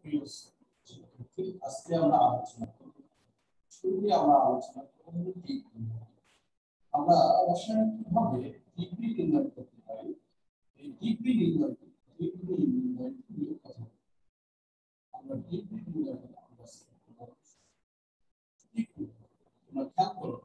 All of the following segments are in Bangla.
আজকে আমরা আলোচনা করব শুরুতে আমরা আলোচনা করব ডিগ্রি। আমরা রাসায়নিক কিভাবে ডিগ্রি নির্ণয় করতে পারি, এই ডিগ্রি নির্ণয় নিয়ে কথা বলব। আমরা ডিগ্রি নির্ণয় করতে তোমরা খেয়াল করো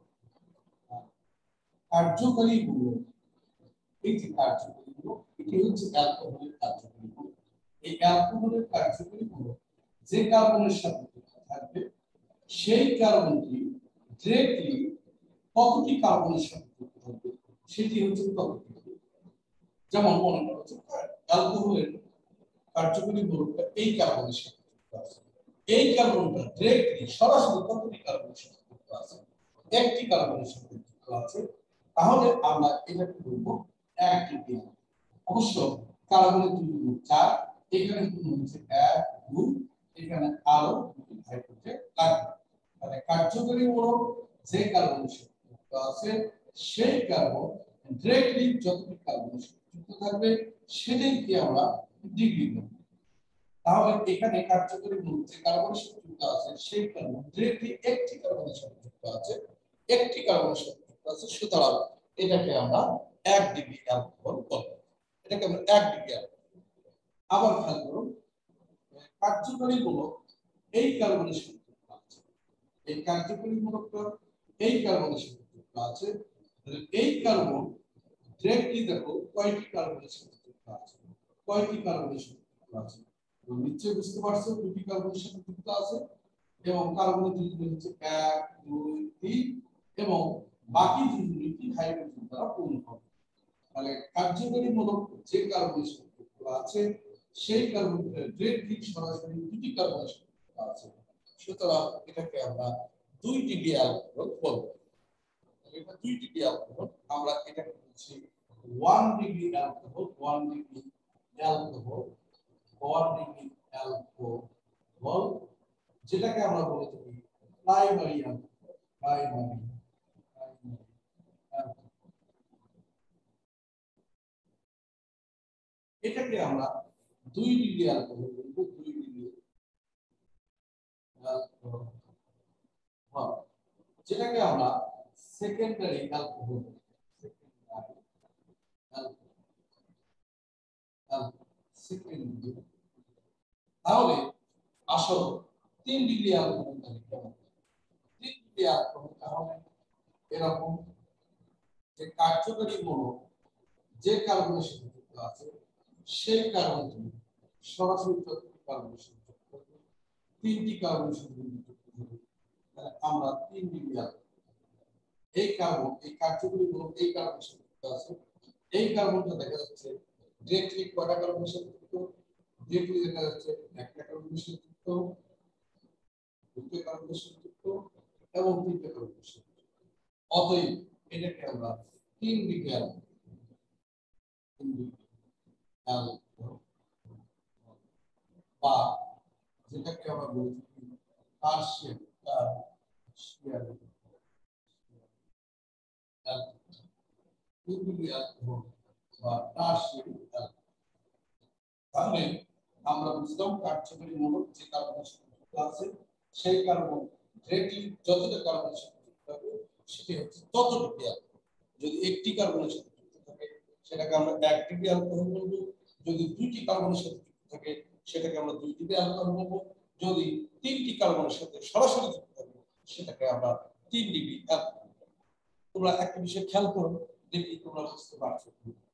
কার্যকরী গুণ, এই যে কার্যকরী গুণ এটি হচ্ছে অ্যালকোহলের কার্যকরী গুণ। এই অ্যালকোহলের কার্যকরী গুণ যে কার্বনের সাথে থাকবে সেই কার্বনটি ডিরেক্টলি কতটি কার্বনের সাথে যুক্ত থাকবে সেটি হচ্ছে ততটি। যেমন মনে করো যে অ্যালকোহলের কার্যকরী গ্রুপটা এই কার্বনের সাথে যুক্ত আছে, এই কার্বনটা ডিরেক্টলি সরাসরি কতটি কার্বনের সাথে যুক্ত আছে, একটি কার্বনের সাথে যুক্ত আছে, তাহলে আমরা এটাকে বলবো একটি। অবশ্য কার্বনের দুই গ্রুপ 4, এখানে কোন হচ্ছে 1 2, এখানে আরো দুটি হাইড্রোজেন লাগবে। মানে কার্যকরী মূলক যে কার্বনের সাথে যুক্ত আছে সেই কার্বন ডিরেক্টলি যতটি কার্বনের সাথে যুক্ত থাকবে সেটাকে আমরা ডিগ্রি বলব। তাহলে এখানে কার্যকরী মূলক যে কার্বনের সাথে যুক্ত আছে সেই কার্বন ডিরেক্টলি একটি কার্বনের সাথে যুক্ত আছে, একটি কার্বনের সাথে যুক্ত আছে, সুতরাং এটাকে আমরা 1 ডিগ্রি অ্যালকোহল বলব। এটাকে আমরা 1 ডিগ্রি অ্যালকোহল। আবার খেয়াল করুন কার্যকরী মূলক এই কার্বনের সাথে যুক্ত আছে, এই কার্যকরী মূলকটা এই কার্বনের সাথে যুক্ত আছে, এই কার্বন ডিরেক্টলি দেখো কয়টি কার্বনের সাথে যুক্ত আছে, কয়টি কার্বনের সাথে যুক্ত আছে, তো নিশ্চয়ই বুঝতে পারছো দুটি কার্বনের সাথে যুক্ত আছে এবং কার্বনের দুটি হচ্ছে 1 2 3 এবং বাকি দুটি হাইড্রোজেন দ্বারা পূর্ণ হবে। তাহলে কার্যকরী মূলক যে কার্বনের সাথে যুক্ত আছে সেই কার্বনটা ডিরেক্টলি সরাসরি দুটি কার্বনের সাথে যুক্ত আছে, সুতরাং এটাকে আমরা 2 ডিগ্রি অ্যালকোহল বলবো। এটা 2 ডিগ্রি অ্যালকোহল, আমরা এটাকে বলছি 1 degree alcohol, 1 degree alcohol, 1 degree alcohol, যেটাকে আমরা বলে থাকি প্রাইমারি অ্যালকোহল, প্রাইমারি অ্যালকোহল। এটাকে আমরা 2 ডিগ্রি অ্যালকোহল বলবো, 2 ডিগ্রি অ্যালকোহল, যেটাকে আমরা secondary alcohol, secondary alcohol, secondary. তাহলে আসল 3 ডিগ্রি অ্যালকোহল কেমন? 3 ডিগ্রি অ্যালকোহল তাহলে এরকম যে কার্যকরী মূলক যে কার্বনের সাথে যুক্ত আছে সেই কার্বনটি সরাসরি যতটি কার্বনের সাথে যুক্ত থাকবে 3টি কার্বনের সাথে যুক্ত থাকবে, তাহলে আমরা 3 ডিগ্রি অ্যালকোহল। এই কার্বন এই কার্যকরী মূলক এই কার্বনের সাথে যুক্ত আছে, এই কার্বনটা দেখা যাচ্ছে ডিরেক্টলি কয়টা কার্বনের সাথে যুক্ত, ডিরেক্টলি দেখা যাচ্ছে একটা কার্বনের সাথে যুক্ত, দুটো কার্বনের সাথে যুক্ত এবং তিনটে কার্বনের সাথে যুক্ত। অতএব এটাকে আমরা 3 ডিগ্রি অ্যালকোহল, 3 ডিগ্রি অ্যালকোহল বা যেটাকে আমরা বলি টারশিয়ারি অ্যালকোহল, 3 ডিগ্রি অ্যালকোহল বা টারশিয়ারি অ্যালকোহল। তাহলে আমরা বুঝলাম কার্যকরী মূলক যে কার্বনের সাথে যুক্ত আছে সেই কার্বন ডিরেক্টলি যতটা কার্বনের সাথে যুক্ত হবে সেটি হচ্ছে তত ডিগ্রি অ্যালকোহল। যদি একটি কার্বনের সাথে যুক্ত থাকে সেটাকে আমরা 1 ডিগ্রি অ্যালকোহল বলবো, যদি দুইটি কার্বনের সাথে যুক্ত থাকে সেটাকে আমরা 2 ডিগ্রি অ্যালকোহল বলবো, যদি তিনটি কার্বনের সাথে সরাসরি যুক্ত থাকে সেটাকে আমরা 3 ডিগ্রি অ্যালকোহল। তোমরা একটা বিষয় খেয়াল করো, দেখি তোমরা বুঝতে পারছো।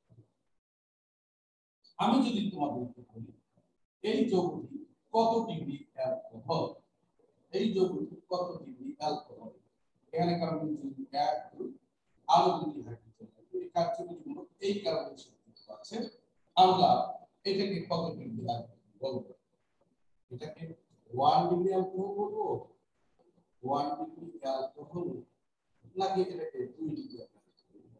আমি যদি তোমাদেরকে বলি এই যৌগটি কত ডিগ্রি অ্যালকোহল, এই যৌগটি কত ডিগ্রি অ্যালকোহল, এখানে কার্বন 1 2 আরো দুটি হাইড্রোজেন, এই কার্যকরী মূলক এই কার্বনের সাথে যুক্ত আছে, আমরা এটাকে কত ডিগ্রি অ্যালকোহল বলবো? এটাকে 1 ডিগ্রি অ্যালকোহল বলবো, 1 ডিগ্রি অ্যালকোহল, নাকি এটাকে 2 ডিগ্রি অ্যালকোহল?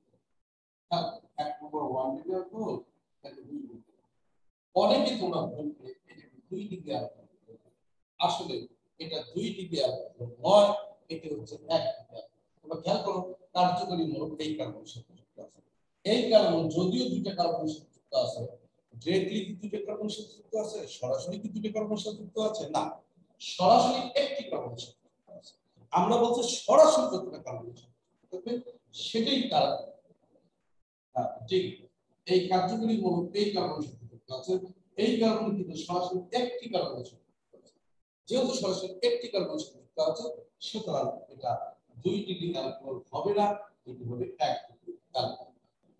এক নম্বর 1 ডিগ্রি অ্যালকোহল, নাকি 2 ডিগ্রি? অনেকে তোমরা বলবে এটাকে 2 ডিগ্রি অ্যালকোহল, আসলে এটা 2 ডিগ্রি অ্যালকোহল নয়, এটা হচ্ছে 1 ডিগ্রি অ্যালকোহল। তোমরা খেয়াল করো কার্যকরী মূলক এই কার্বনের সাথে যুক্ত আছে, এই কার্বন যদিও দুইটা কার্বনের সাথে যুক্ত আছে ডিরেক্টলি কি দুটো কার্বনের সাথে যুক্ত আছে, সরাসরি কি দুটো কার্বনের সাথে যুক্ত আছে? না, সরাসরি একটি কার্বনের সাথে যুক্ত আছে। আমরা বলছি সরাসরি যতটা কার্বনের সাথে যুক্ত থাকবে সেটাই তার ঠিক। এই কার্যকরী মৌল এই কার্বনের সাথে যুক্ত আছে, এই কার্বন কিন্তু সরাসরি একটি কার্বনের সাথে যুক্ত আছে। যেহেতু সরাসরি একটি কার্বনের সাথে যুক্ত আছে, সুতরাং এটা 2 ডিগ্রি অ্যালকোহল হবে না, এটি হবে 1 ডিগ্রি অ্যালকোহল।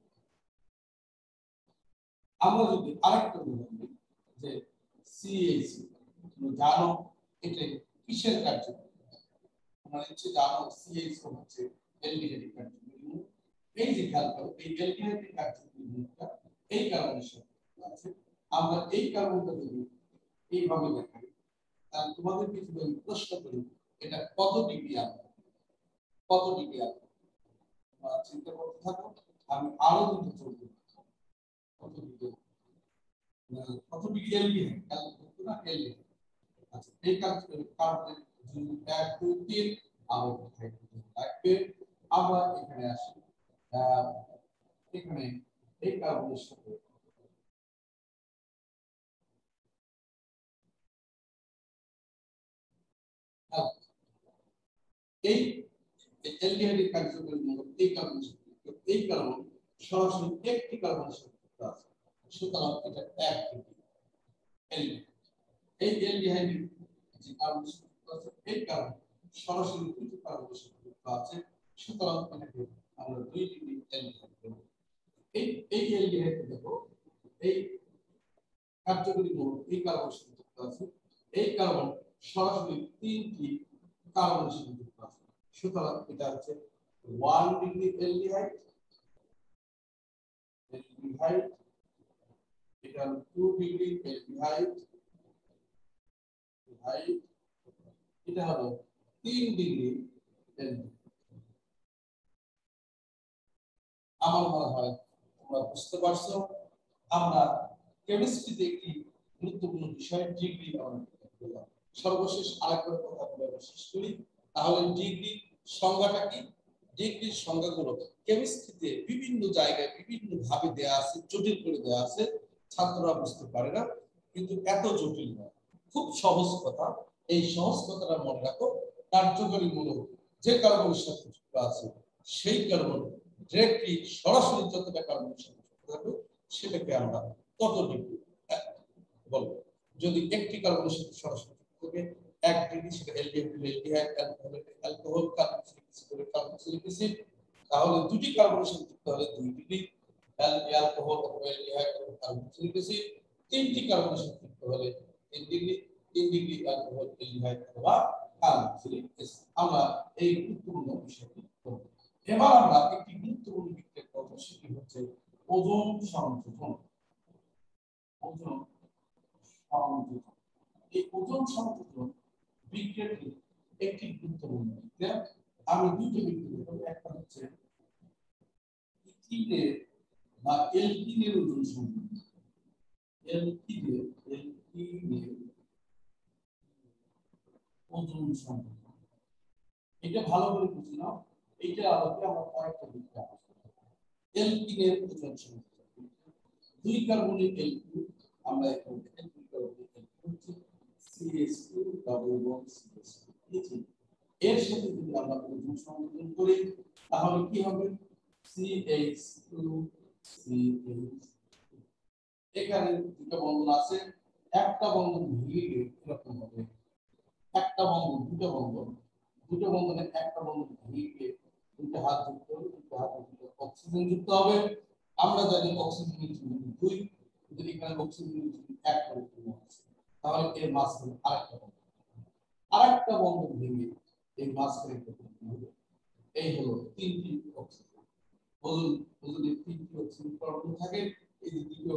আমরা যদি আরেকটা উদাহরণ দিই যে CH, তুমি জানো এটা কিসের কার্যকরী? তোমরা নিশ্চয়ই জানো CH হচ্ছে অ্যালডিহাইড কার্যকরী। এই যে খেয়াল করো, এই অ্যালডিহাইড কার্যকরী মৌলটা এই কার্বনের সাথে আছে। আমরা এই কার্বনটা যদি এইভাবে দেখাই, তাহলে তোমাদেরকে যদি আমি প্রশ্ন করি এটা কত ডিগ্রি অ্যালকোহল, কত ডিগ্রি অ্যালকোহল, চিন্তা করতে থাকো, আমি আরো দুটো চলবো। কত ডিগ্রি, কত ডিগ্রি অ্যালডিহাইড অ্যালকোহল না অ্যালডিহাইড। আচ্ছা, এই কার্বনের যদি 1 2 3 আবার হাইড্রোজেন লাগবে। আমরা এখানে আসি, এখানে এই কার্বনের সাথে এই অ্যালডিহাইডের কার্যকরী মৌল এই কার্বনের সাথে, এই কার্বন সরাসরি একটি কার্বনের সাথে যুক্ত আছে, সুতরাং এটা 1 ডিগ্রি অ্যালডিহাইড। এই অ্যালডিহাইডের যে কার্বনের সাথে যুক্ত আছে এই কার্বন সরাসরি দুটি কার্বনের সাথে যুক্ত আছে, সুতরাং এটাকে আমরা 2 ডিগ্রি অ্যালডিহাইড বলবো। এই অ্যালডিহাইড দেখো, এই কার্যকরী মৌল এই কার্বনের সাথে যুক্ত আছে, এই কার্বন সরাসরি 3টি কার্বনের সাথে যুক্ত আছে, সুতরাং এটা হচ্ছে 1 ডিগ্রি অ্যালডিহাইড। অ্যালডিহাইড এটা 2 ডিগ্রি অ্যালডিহাইড, অ্যালডিহাইড এটা হলো 3 ডিগ্রি অ্যালডিহাইড। আমার মনে হয় তোমরা বুঝতে পারছো। আমরা কেমিস্ট্রিতে একটি গুরুত্বপূর্ণ বিষয় ডিগ্রি আমরা সর্বশেষ আরেকবার কথা বলে শেষ করি। তাহলে ডিগ্রি সংজ্ঞাটা কি? ডিগ্রির সংজ্ঞাগুলো কেমিস্ট্রিতে বিভিন্ন জায়গায় বিভিন্ন ভাবে দেয়া আছে, জটিল করে দেয়া আছে, ছাত্ররা বুঝতে পারে না, কিন্তু এত জটিল নয়, খুব সহজ কথা। এই সহজ কথাটা মনে রাখো, কার্যকরী মূলক যে কার্বনের সাথে যুক্ত আছে সেই কার্বন ডিরেক্টলি সরাসরি যতটা কার্বনের সাথে যুক্ত থাকবে সেটাকে আমরা কত ডিগ্রি বলবো। যদি একটি কার্বনের সাথে সরাসরি যুক্ত থাকে 1 ডিগ্রি, সেটা অ্যালডিহাইড, অ্যালকোহল, কার্বক্সিলিক অ্যাসিড। তাহলে দুটি কার্বনের সাথে যুক্ত হলে 2 ডিগ্রি অ্যালকোহল অথবা অ্যালডিহাইড অথবা কার্বক্সিলিক অ্যাসিড। তিনটি কার্বনের সাথে যুক্ত হলে 3 ডিগ্রি, 3 ডিগ্রি অ্যালকোহল, অ্যালডিহাইড অথবা কার্বক্সিলিক অ্যাসিড। আমরা এই গুরুত্বপূর্ণ বিষয়টি করব। এবার আমরা একটি গুরুত্বপূর্ণ বিক্রিয়ার কথা, সেটি হচ্ছে ওজোন সংযোজন। ওজোন সংযোজন, এই ওজোন সংযোজন বিক্রিয়াটি একটি গুরুত্বপূর্ণ বিক্রিয়া। আমি দুটো বিক্রিয়া দেব, একটা হচ্ছে ইথিনের বা এলকিনের ওজোন সংযোজন। এলকিনের ওজোন সংযোজন, এটা ভালো করে বুঝে নাও। এটা আলোকে আমরা কয়েকটা বিক্রিয়া এলকিনের ওজোন সংযোজন। 2 কার্বনের এলকিন, আমরা এখানে দেখেন 2 কার্বনের এলকিন হচ্ছে CH2 ডাবল বন্ড CH2। এর সাথে যদি আমরা ওজোন সংযোজন করি তাহলে কি হবে? CH2 CH2। এখানে দুটো বন্ধন আছে, একটা বন্ধন ভেঙে গিয়ে এরকম হবে, একটা বন্ধন দুটো বন্ধনে একটা বন্ধন ভেঙে গিয়ে দুটো হাত যুক্ত হবে, দুটো হাত অক্সিজেন যুক্ত হবে। আমরা জানি অক্সিজেনের জন্য 2, যদি এখানে অক্সিজেনের জন্য 1 করে তাহলে এর মাঝখানে আরেকটা বন্ধন ভেঙে এই মাঝখানে হবে। এই হলো 3টি অক্সিজেন। ওজনের 3টি অক্সিজেন পরমাণু থাকে, এই যে 2টি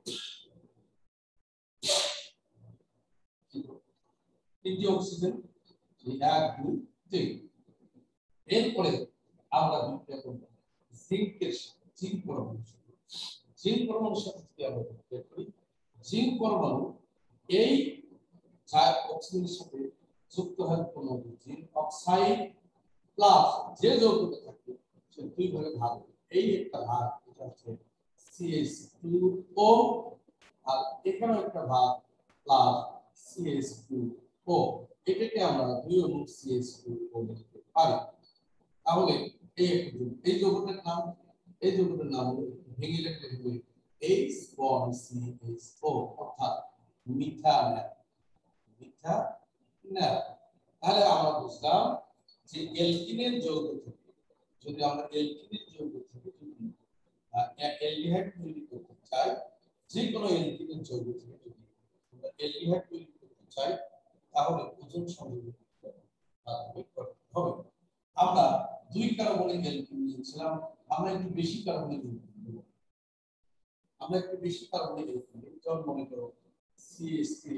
অক্সিজেন 1 2 3। এরপরে আমরা বিক্রিয়া করব জিঙ্কের সাথে, জিঙ্ক পরমাণুর সাথে। জিঙ্ক পরমাণুর সাথে কি আমরা বিক্রিয়া করি? জিঙ্ক পরমাণু এই অক্সিজেনের সাথে যুক্ত হয় কোন জিঙ্ক অক্সাইড প্লাস যে যৌগটা থাকে সে 2 ভাগে ভাগ, এই একটা ভাগ, এটা হচ্ছে CH2O আর এখানেও একটা ভাগ প্লাস CH2O, এটাকে আমরা 2 অণু CH2O লিখতে পারি। তাহলে এই যৌগটার নাম, এই যৌগটার নাম হলো, ভেঙে লিখতে হবে H বন্ড CH4, অর্থাৎ মিথানল। মিথানল। তাহলে আমরা বুঝলাম যে অ্যালকিনের যৌগ থেকে, যদি আমরা অ্যালকিনের যৌগ থেকে যদি অ্যালডিহাইড তৈরি করতে চাই, যে কোনো অ্যালকিনের যৌগ থেকে যদি আমরা অ্যালডিহাইড তৈরি করতে চাই, তাহলে ওজোন সংযোজিত করতে হবে। আমরা 2 কার্বনের অ্যালকিন নিয়েছিলাম, আমরা একটু বেশি কার্বনের অ্যালকিন নেব। আমরা একটু বেশি কার্বনের অ্যালকিন নেব, যেমন মনে করো CH3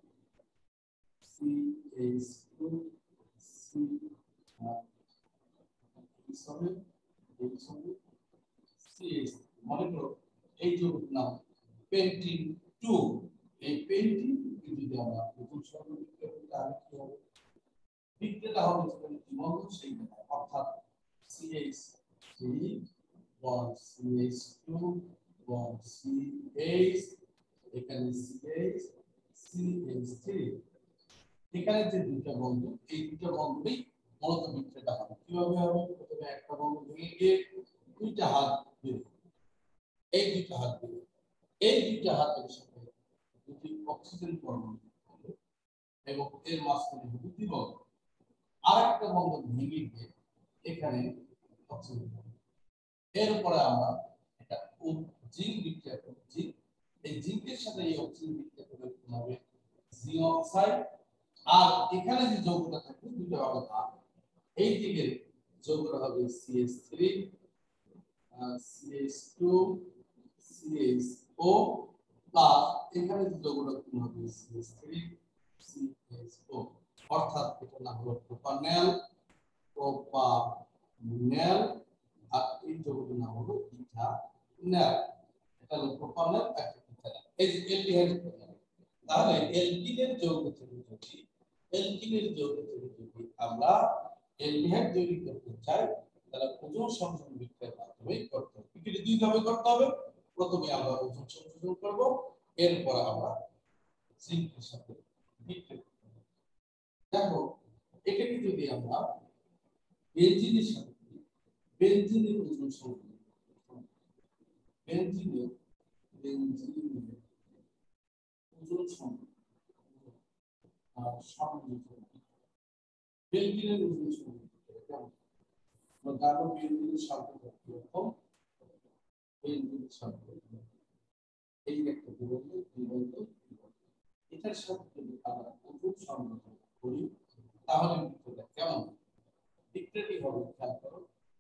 CH2 C CH, মনে করো এই যৌগের নাম পেন্টিন 2। এই পেন্টিন যদি আমরা ওজোন সংযোজিত করি, তাহলে কি হবে? বিক্রিয়াটা হবে যেখানে দ্বিবন্ধ সেই জায়গায়, অর্থাৎ CH3 bond CH2 bond CH, এখানে CH CH3, এখানে যে দুটো বন্ধ, এই দুটো বন্ধই মূলত বিক্রিয়াটা হবে। কিভাবে হবে? প্রথমে একটা বন্ধ ভেঙে গিয়ে দুইটা হাত বের হবে। এই দুইটা হাত বের হবে, এই দুইটা হাতের সাথে দুটি অক্সিজেন পরমাণু হবে এবং এর মাঝখানে দুটি বন্ধ। আরেকটা বন্ধ ভেঙে গিয়ে এখানে অক্সিজেন হবে। এরপরে আমরা এটা জিঙ্ক বিক্রিয়া করছি, এই জিঙ্কের সাথে এই অক্সিজেন বিক্রিয়া করে হবে জিঙ্ক অক্সাইড। আর এখানে যে যৌগটা থাকবে দুটো হবে ভাগ, এই দিকে যৌগটা হবে CH3 CH2 CHO প্লাস এখানে যে যৌগটা হবে CH3 CHO, অর্থাৎ এটা নাম হলো প্রোপানল। প্রোপানল। আর এই যৌগটার নাম হলো ইথানল। এটা হলো প্রোপানল, একটা ইথানল। এই যে অ্যালডিহাইড। তাহলে অ্যালকিনের যৌগ থেকে যদি আমরা অ্যালডিহাইড তৈরি করতে চাই, তাহলে ওজোন সংযোজন বিক্রিয়ার মাধ্যমে করতে হবে। বিক্রিয়া দুই ভাবে করতে হবে। প্রথমে আমরা ওজোন সংযোজন করব, এরপর আমরা জিঙ্কের সাথে বিক্রিয়া করব। দেখো এটাকে যদি আমরা বেনজিনের সাথে, বেনজিনের ওজোন সংযোজন, বেনজিনের ওজোন সংযোজন, বেনজিনের ওজোন সংযোজন গাঢ় বেনজিনের সাথে এরকম বেনজিনের সাথে এই একটা দ্বিবন্ধ, এটার সাথে যদি আমরা ওজোন সংযোজন করি, তাহলে বিক্রিয়াটা কেমন? বিক্রিয়াটি হবে, খেয়াল করো,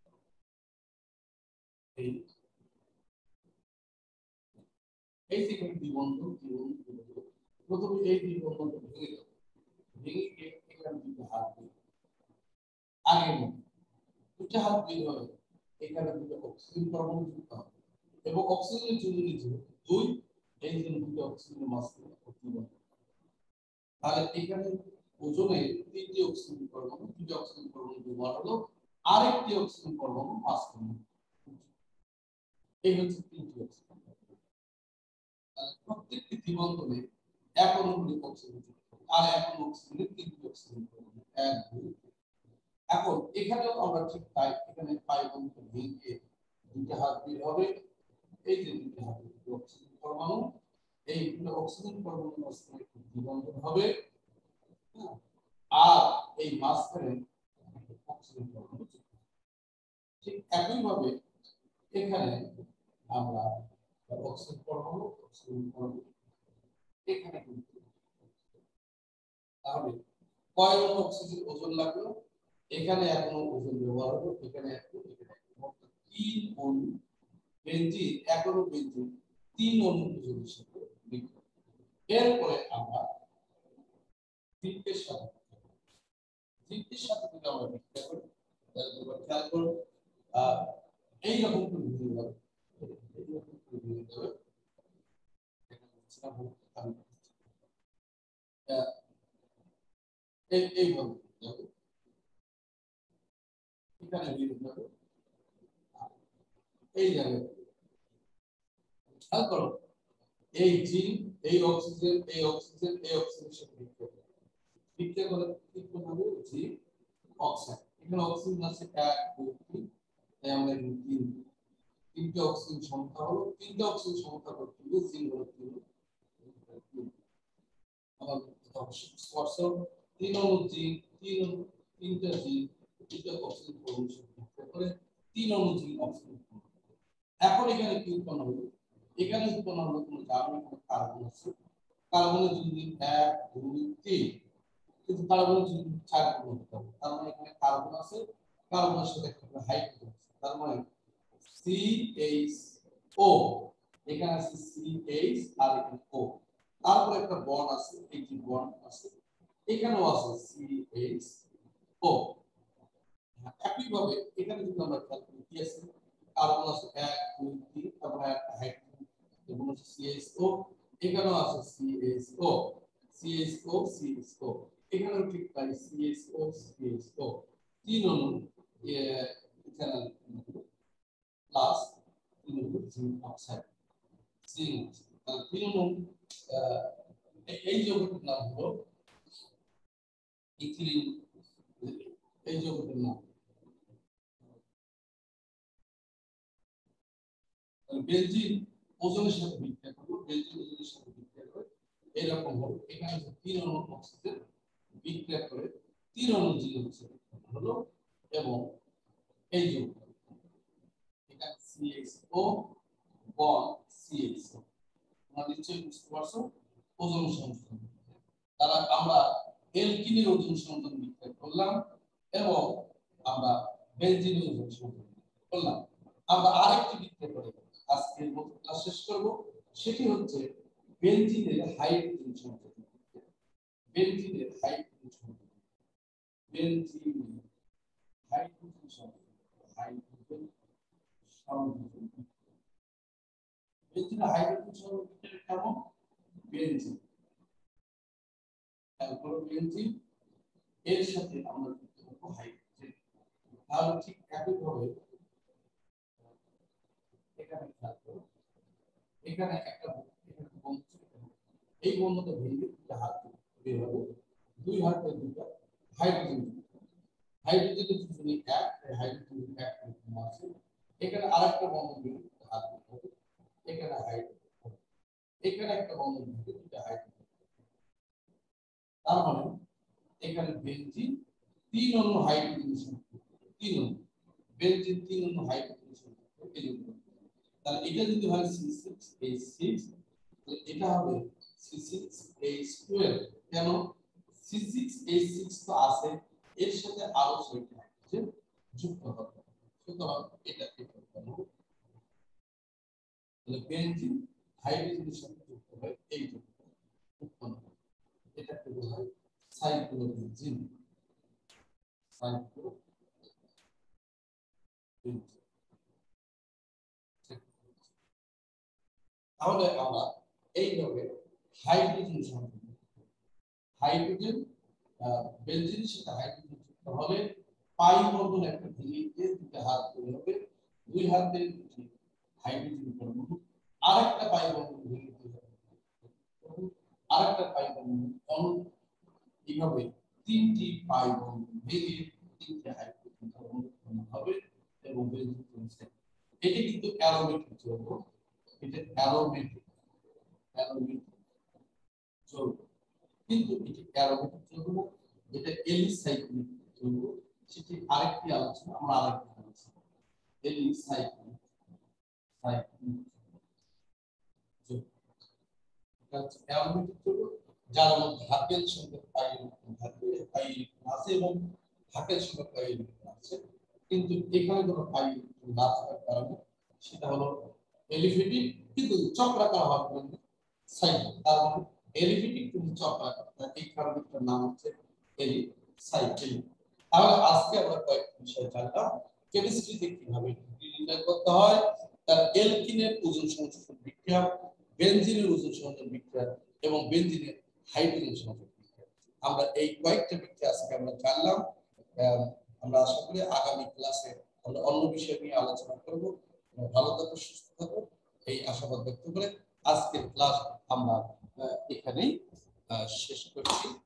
এই যে দ্বিবন্ধ, প্রথমে এই দ্বিবন্ধটা ভেঙে যাবে, ভেঙে গিয়ে এখানে দুটো হাত বের হবে। আগে দুটো হাত বের হবে, এখানে দুটো অক্সিজেন পরমাণু যুক্ত হবে এবং অক্সিজেনের জন্য নিচে দুই, এই জন্য দুটো অক্সিজেনের মাঝখানে দ্বিবন্ধ। তাহলে এখানে ওজনে তিনটি অক্সিজেন পরমাণু, দুটো অক্সিজেন পরমাণু ব্যবহার হলো, আরেকটি অক্সিজেন পরমাণু মাঝখানে। এই হচ্ছে তিনটি অক্সিজেন। প্রত্যেকটি দ্বিবন্ধনে এক অনুকূল অক্সিজেন আর এক অক্সিজেনের তিনটি অক্সিজেন পরমাণু, এক দুই। এখন এখানেও আমরা ঠিক তাই, এখানে পাই বন্ধন ভেঙে দুটো হাত বের হবে, এই যে দুটো হাত অক্সিজেন পরমাণু, এই দুটো অক্সিজেন পরমাণুর মাঝখানে একটি দ্বিবন্ধন হবে, আর এই মাঝখানে অক্সিজেন পরমাণু। ঠিক একই ভাবে এখানে আমরা অক্সিজেন পরমাণু এখানে কিন্তু, তাহলে কয় অণু অক্সিজেন ওজন লাগলো? এখানে এখনো ওজন ব্যবহার হলো, এখানে তিন অণু বেনজিন, এক অণু বেনজিন তিন অণু ওজনের সাথে বিক্রিয়া। এরপরে আমরা জিঙ্কের সাথে যদি আমরা বিক্রিয়া করি, তাহলে তোমরা খেয়াল করো এই রকম করে ভেঙে যাবে, এইভাবে এখানে এই জায়গায় খেয়াল করো, এই জিন এই অক্সিজেন এই অক্সিজেন এই অক্সিজেনের সাথে বিক্রিয়া করে কি হবে জিন অক্সাইড। এখানে অক্সিজেন আছে 1 2 3, তাই আমরা এখানে 3 তিনটে অক্সিজেন সংখ্যা হলো, তিনটে অক্সিজেন সংখ্যা হলো 2, জিন হলো 3। আবার স্পর্শ 3 অণু জিন 3 অণু তিনটা জিন তিনটা অক্সিজেন পরমাণু করে 3 অণু জিন অক্সিজেন। এখন এখানে কি উৎপন্ন হলো? এখানে উৎপন্ন হলো কোনো জার্মান কার্বন আছে, কার্বনের যদি 1 2 3, কিন্তু কার্বনের যদি 4 পূর্ণ হতে হবে। তার মানে এখানে কার্বন আছে, কার্বনের সাথে একটা হাইড্রোজেন আছে, তার মানে CHO, এখানে আছে CH আর এখানে O, তারপর একটা বন্ড আছে, এই যে বন্ড আছে এখানেও আছে CHO। একইভাবে এখানে যদি আমরা খেয়াল করি কি আছে, কার্বন আছে 1 2 3, তারপরে একটা হাইড্রোজেন এবং CHO, এখানেও আছে CHO, এখানেও ঠিক তাই CHO, 3 অণু এখানে প্লাস 3 অণু জিঙ্ক অক্সাইড জিঙ্ক। তাহলে 3 অণু এই যৌগটির নাম হলো ইথিলিন। এই যৌগটির নাম বেনজিন ওজনের সাথে বিক্রিয়া করবে, বেনজিন ওজনের সাথে বিক্রিয়া করে এরকম হবে। এখানে 3 অণু অক্সিজেন বিক্রিয়া করে 3 অণু জিঙ্ক অক্সাইড হলো এবং এই যৌগ এখানে CHO বন্ড CHO, তোমরা নিশ্চয়ই বুঝতে পারছো ওজন সংযোজন। তারা আমরা অ্যালকিনের ওজন সংযোজন বিক্রিয়া করলাম এবং আমরা বেনজিনের ওজন সংযোজন করলাম। আমরা আরেকটি বিক্রিয়া করে আজকের মতো ক্লাস শেষ করব, সেটি হচ্ছে বেনজিনের হাইড্রোজেন সংযোজন। বেনজিনের হাইড্রোজেন সংযোজন, বেনজিনের হাইড্রোজেন সংযোজন, হাইড্রোজেন সংযোজন। বেনজিনের হাইড্রোজেন সংযোজন কেমন? বেনজিন, তারপর বেনজিন এর সাথে আমরা যুক্ত করব হাইড্রোজেন। তাহলে ঠিক একইভাবে এখানে থাকবে, এখানে একটা বন্ধু, এই বন্ধুটা ভেঙে দুটো হাত বের হবে, দুই হাতে দুটো হাইড্রোজেন, হাইড্রোজেনের দুজনে এক, হাইড্রোজেন এক আছে। এখানে আরেকটা বন্ধন ভেঙে দুটো হাত বের হবে, এখানে হাইড্রোজেন, এখানে একটা বন্ধন ভেঙে দুটো হাইড্রোজেন। তার মানে এখানে বেনজিন 3 অণু হাইড্রোজেন সংযুক্ত, 3 অণু বেনজিন 3 অণু হাইড্রোজেন সংযুক্ত। তাহলে এটা যদি হয় C6H6, তাহলে এটা হবে C6H12। কেন? C6H6 তো আছে, এর সাথে আরো 6টা হাইড্রোজেন যুক্ত হবে, সুতরাং এটা উৎপন্ন হবে। তাহলে বেনজিন হাইড্রোজেনের সাথে যুক্ত হয়, এই যুক্ত উৎপন্ন হয়, এটাকে বলা হয় সাইক্লোবেনজিন। তাহলে আমরা এইভাবে হাইড্রোজেন সংযোজন, হাইড্রোজেন বেনজিনের সাথে হাইড্রোজেন যুক্ত হবে, পাই বন্ধন একটা ভেঙে দিয়ে দুটো হাত তৈরি হবে, দুই হাতে দুটি হাইড্রোজেন পরমাণু, আরেকটা পাই বন্ধন ভেঙে দিয়ে আরেকটা পাই বন্ধন অণু, এইভাবে তিনটি পাই বন্ধন ভেঙে তিনটি হাইড্রোজেন পরমাণু উৎপন্ন হবে এবং বেনজিন। এটি কিন্তু অ্যারোমেটিক যৌগ, এটা অ্যারোমেটিক যৌগ, কিন্তু এটি অ্যারোমেটিক যৌগ না, এটা এলিসাইক্লিক যৌগ। সেটি আরেকটি আলোচনা, আমরা আরেকটি আলোচনা এলিসাইক্লিক যৌগ। এটা হচ্ছে অ্যারোমেটিক যৌগ যার মধ্যে হাকেল সংখ্যক পাই আছে এবং হাকেল সংখ্যক পাই আছে, কিন্তু এখানে কোনো পাই না থাকার কারণে সেটা হলো এলিফেটিক, কিন্তু চক্রাকার হওয়ার কারণে সাইকেল। তার মানে এলিফেটিক কিন্তু চক্রাকার, এই কারণে এটার নাম হচ্ছে এলিসাইকেল। তাহলে আজকে আমরা কয়েকটা বিষয় জানলাম কেমিস্ট্রিতে কিভাবে নির্ণয় করতে হয়, তার অ্যালকিনের ওজন সংযোজন বিক্রিয়া, বেনজিনের ওজন সংযোজন বিক্রিয়া এবং বেনজিনের হাইড্রোজেন সংযোজন বিক্রিয়া। আমরা এই কয়েকটা বিক্রিয়া আজকে আমরা জানলাম। আমরা আশা করি আগামী ক্লাসে আমরা অন্য বিষয় নিয়ে আলোচনা করব। ভালো থাকো, সুস্থ থাকো, এই আশাবাদ ব্যক্ত করে আজকের ক্লাস আমরা এখানেই শেষ করছি।